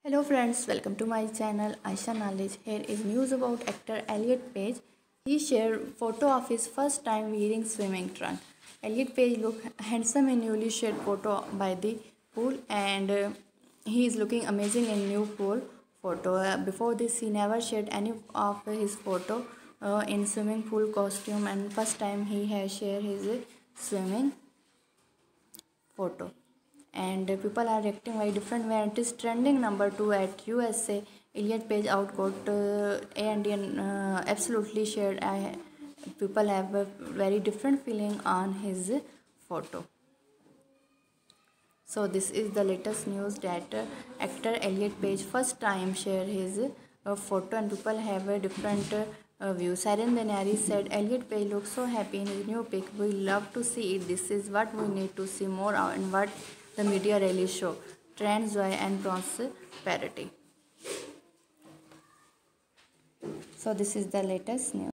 Hello friends, welcome to my channel Aisha Knowledge. Here is news about actor Elliot Page. He shared photo of his first time wearing swimming trunk. Elliot Page looked handsome in newly shared photo by the pool and he is looking amazing in new pool photo. Before this he never shared any of his photo in swimming pool costume, and first time he has shared his swimming photo. And people are reacting very different way. It is trending number 2 at USA. Elliot Page outgot and absolutely shared. People have a very different feeling on his photo. So this is the latest news that actor Elliot Page first time share his photo, and people have a different view. Siren Denari said Elliot Page looks so happy in his new pic. We love to see it. This is what we need to see more of and what the media really show. Trends, joy and prosperity. So this is the latest news.